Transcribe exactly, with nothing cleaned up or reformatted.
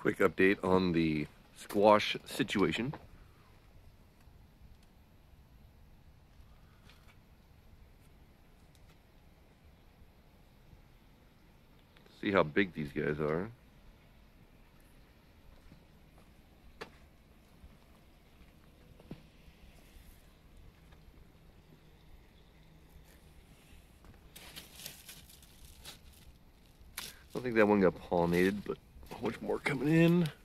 Quick update on the squash situation. See how big these guys are. I don't think that one got pollinated, but much more coming in.